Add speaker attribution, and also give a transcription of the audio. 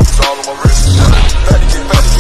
Speaker 1: choppers all on my wrist. Back to get back.